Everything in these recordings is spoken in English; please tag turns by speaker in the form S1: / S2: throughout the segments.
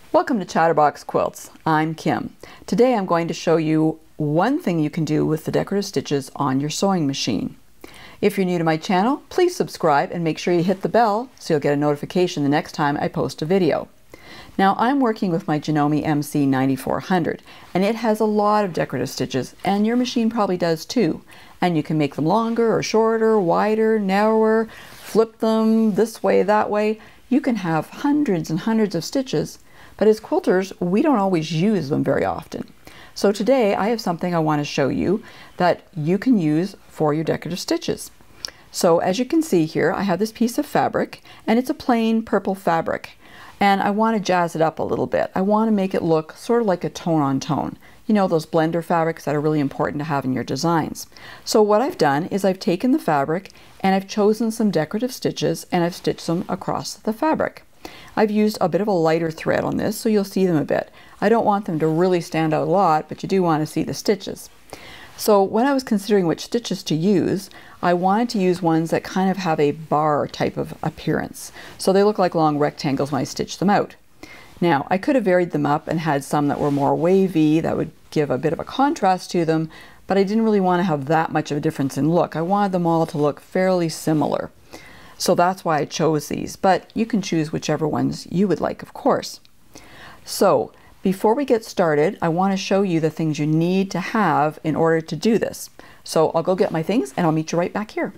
S1: Welcome to Chatterbox Quilts. I'm Kim. Today I'm going to show you one thing you can do with the decorative stitches on your sewing machine. If you're new to my channel, please subscribe and make sure you hit the bell so you'll get a notification the next time I post a video. Now I'm working with my Janome MC 9400 and it has a lot of decorative stitches, and your machine probably does too. And you can make them longer or shorter, wider, narrower, flip them this way, that way. You can have hundreds and hundreds of stitches, but as quilters, we don't always use them very often. So today I have something I want to show you that you can use for your decorative stitches. So as you can see here, I have this piece of fabric and it's a plain purple fabric. And I want to jazz it up a little bit. I want to make it look sort of like a tone on tone. You know, those blender fabrics that are really important to have in your designs. So what I've done is I've taken the fabric and I've chosen some decorative stitches and I've stitched them across the fabric. I've used a bit of a lighter thread on this so you'll see them a bit. I don't want them to really stand out a lot, but you do want to see the stitches. So when I was considering which stitches to use, I wanted to use ones that kind of have a bar type of appearance. So they look like long rectangles when I stitch them out. Now, I could have varied them up and had some that were more wavy, that would give a bit of a contrast to them, but I didn't really want to have that much of a difference in look. I wanted them all to look fairly similar. So that's why I chose these, but you can choose whichever ones you would like, of course. So before we get started, I want to show you the things you need to have in order to do this. So I'll go get my things and I'll meet you right back here.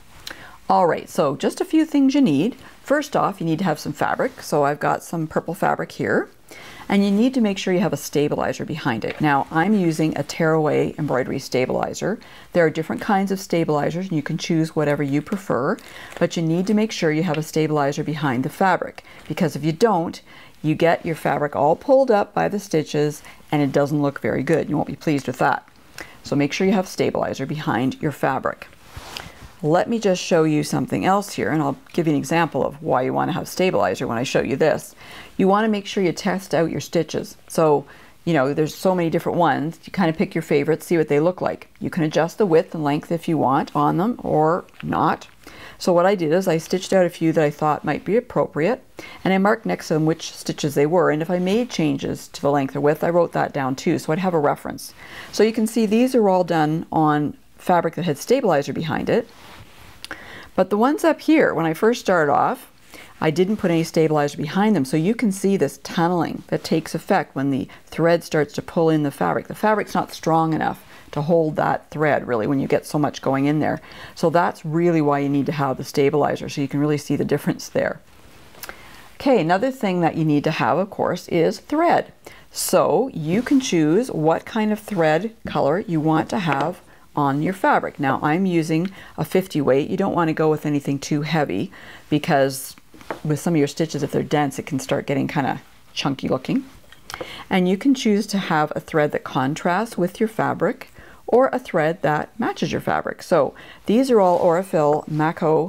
S1: All right, so just a few things you need. First off, you need to have some fabric. So I've got some purple fabric here. And you need to make sure you have a stabilizer behind it. Now, I'm using a tearaway embroidery stabilizer. There are different kinds of stabilizers, and you can choose whatever you prefer, but you need to make sure you have a stabilizer behind the fabric, because if you don't, you get your fabric all pulled up by the stitches, and it doesn't look very good. You won't be pleased with that. So make sure you have stabilizer behind your fabric. Let me just show you something else here, and I'll give you an example of why you want to have stabilizer when I show you this. You want to make sure you test out your stitches. So, you know, there's so many different ones. You kind of pick your favorites, see what they look like. You can adjust the width and length if you want on them or not. So what I did is I stitched out a few that I thought might be appropriate, and I marked next to them which stitches they were. And if I made changes to the length or width, I wrote that down too, so I'd have a reference. So you can see these are all done on fabric that had stabilizer behind it. But the ones up here, when I first started off, I didn't put any stabilizer behind them, so you can see this tunneling that takes effect when the thread starts to pull in the fabric. The fabric's not strong enough to hold that thread, really, when you get so much going in there. So that's really why you need to have the stabilizer, so you can really see the difference there. Okay, another thing that you need to have, of course, is thread. So you can choose what kind of thread color you want to have on your fabric. Now I'm using a 50 weight. You don't want to go with anything too heavy, because with some of your stitches, if they're dense, it can start getting kind of chunky looking. And you can choose to have a thread that contrasts with your fabric or a thread that matches your fabric. So these are all Aurifil Mako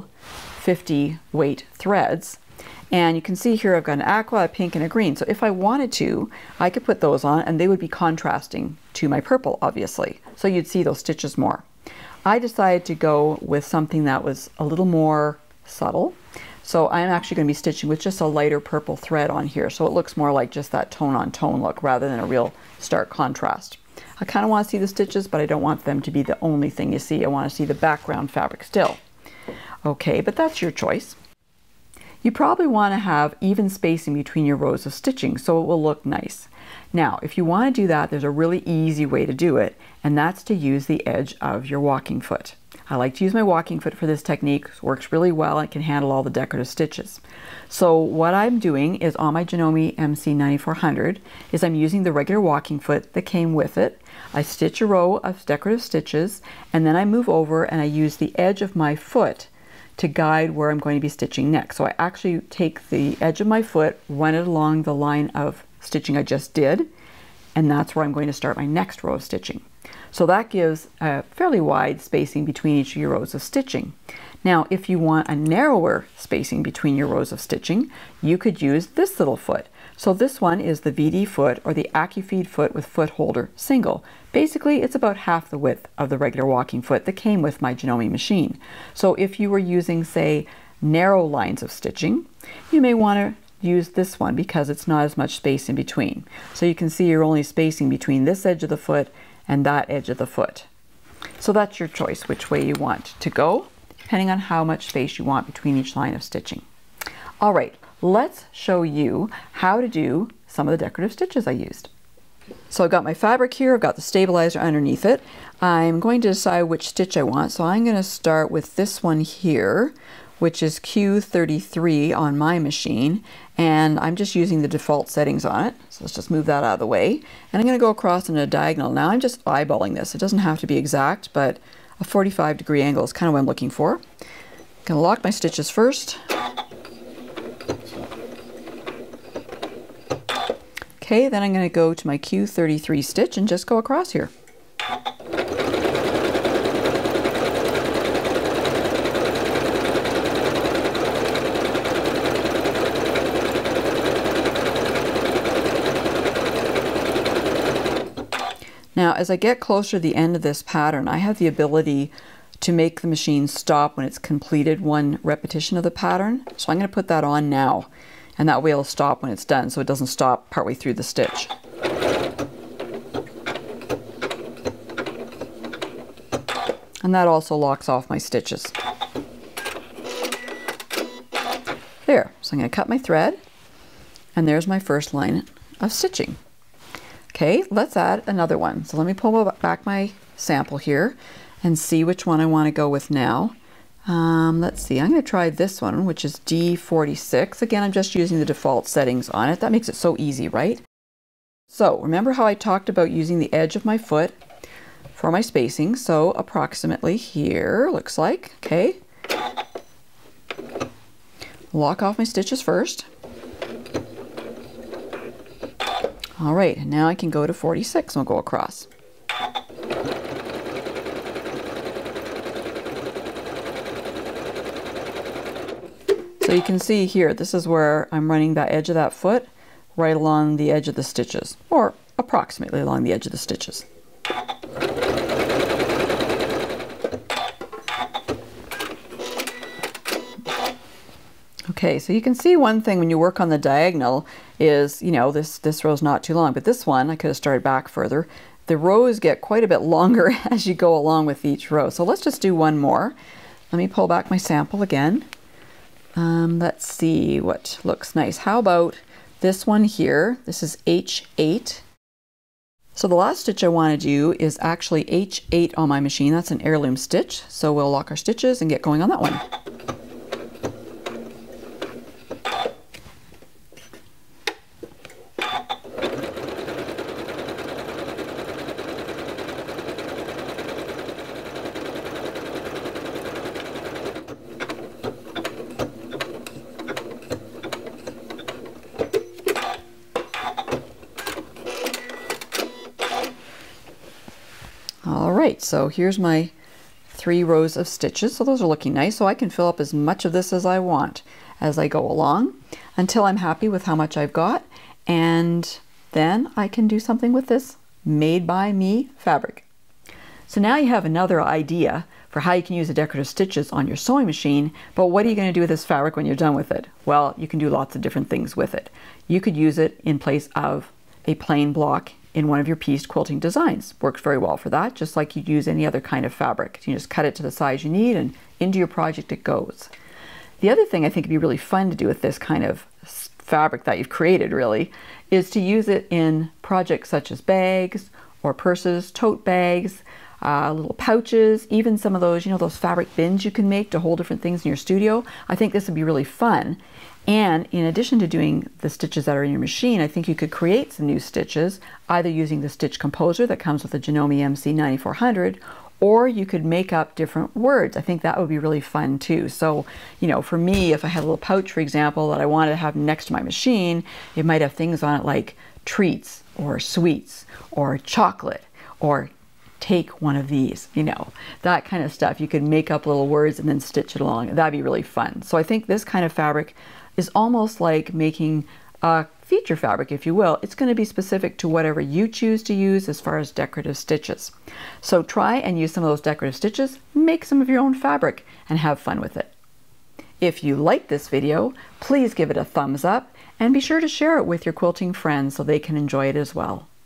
S1: 50 weight threads. And you can see here I've got an aqua, a pink, and a green. So if I wanted to, I could put those on and they would be contrasting to my purple, obviously. So you'd see those stitches more. I decided to go with something that was a little more subtle. So I'm actually going to be stitching with just a lighter purple thread on here. So it looks more like just that tone on tone look rather than a real stark contrast. I kind of want to see the stitches, but I don't want them to be the only thing you see. I want to see the background fabric still. Okay, but that's your choice. You probably want to have even spacing between your rows of stitching so it will look nice. Now, if you want to do that, there's a really easy way to do it, and that's to use the edge of your walking foot. I like to use my walking foot for this technique. It works really well and can handle all the decorative stitches. So what I'm doing is on my Janome MC 9400 is I'm using the regular walking foot that came with it. I stitch a row of decorative stitches, and then I move over and I use the edge of my foot to guide where I'm going to be stitching next. So I actually take the edge of my foot, run it along the line of stitching I just did, and that's where I'm going to start my next row of stitching. So that gives a fairly wide spacing between each of your rows of stitching. Now, if you want a narrower spacing between your rows of stitching, you could use this little foot. So this one is the VD foot, or the AccuFeed foot with foot holder single. Basically, it's about half the width of the regular walking foot that came with my Janome machine. So if you were using, say, narrow lines of stitching, you may want to use this one because it's not as much space in between. So you can see you're only spacing between this edge of the foot and that edge of the foot. So that's your choice, which way you want to go, depending on how much space you want between each line of stitching. All right, let's show you how to do some of the decorative stitches I used. So I've got my fabric here, I've got the stabilizer underneath it. I'm going to decide which stitch I want, so I'm going to start with this one here, which is Q33 on my machine, and I'm just using the default settings on it. So let's just move that out of the way. And I'm going to go across in a diagonal. Now I'm just eyeballing this. It doesn't have to be exact, but a 45-degree angle is kind of what I'm looking for. I'm going to lock my stitches first. Okay, then I'm going to go to my Q33 stitch and just go across here. Now, as I get closer to the end of this pattern, I have the ability to make the machine stop when it's completed one repetition of the pattern. So I'm going to put that on now, and that way it'll stop when it's done, so it doesn't stop partway through the stitch. And that also locks off my stitches. There, so I'm going to cut my thread, and there's my first line of stitching. Okay, let's add another one. So let me pull back my sample here and see which one I want to go with now. Let's see, I'm going to try this one, which is D46. Again, I'm just using the default settings on it. That makes it so easy, right? So remember how I talked about using the edge of my foot for my spacing? So approximately here, looks like, okay. Lock off my stitches first. All right, now I can go to 46 and we'll go across. So you can see here, this is where I'm running that edge of that foot right along the edge of the stitches, or approximately along the edge of the stitches. Okay, so you can see one thing when you work on the diagonal is, you know, this row's not too long, but this one, I could have started back further. The rows get quite a bit longer as you go along with each row. So let's just do one more. Let me pull back my sample again. Let's see what looks nice. How about this one here? This is H8. So the last stitch I want to do is actually H8 on my machine. That's an heirloom stitch. So we'll lock our stitches and get going on that one. Alright, so here's my 3 rows of stitches. So those are looking nice. So I can fill up as much of this as I want as I go along until I'm happy with how much I've got. And then I can do something with this made by me fabric. So now you have another idea for how you can use the decorative stitches on your sewing machine, but what are you going to do with this fabric when you're done with it? Well, you can do lots of different things with it. You could use it in place of a plain block in one of your pieced quilting designs. Works very well for that, just like you'd use any other kind of fabric. You just cut it to the size you need and into your project it goes. The other thing I think would be really fun to do with this kind of fabric that you've created really is to use it in projects such as bags or purses, tote bags, little pouches, even some of those, you know, those fabric bins you can make to hold different things in your studio. I think this would be really fun. And in addition to doing the stitches that are in your machine, I think you could create some new stitches, either using the stitch composer that comes with the Janome MC 9400, or you could make up different words. I think that would be really fun too. So, you know, for me, if I had a little pouch, for example, that I wanted to have next to my machine, it might have things on it like treats or sweets or chocolate or take one of these, you know, that kind of stuff. You could make up little words and then stitch it along. That'd be really fun. So I think this kind of fabric is almost like making a feature fabric, if you will. It's going to be specific to whatever you choose to use as far as decorative stitches. So try and use some of those decorative stitches, make some of your own fabric, and have fun with it. If you like this video, please give it a thumbs up and be sure to share it with your quilting friends so they can enjoy it as well.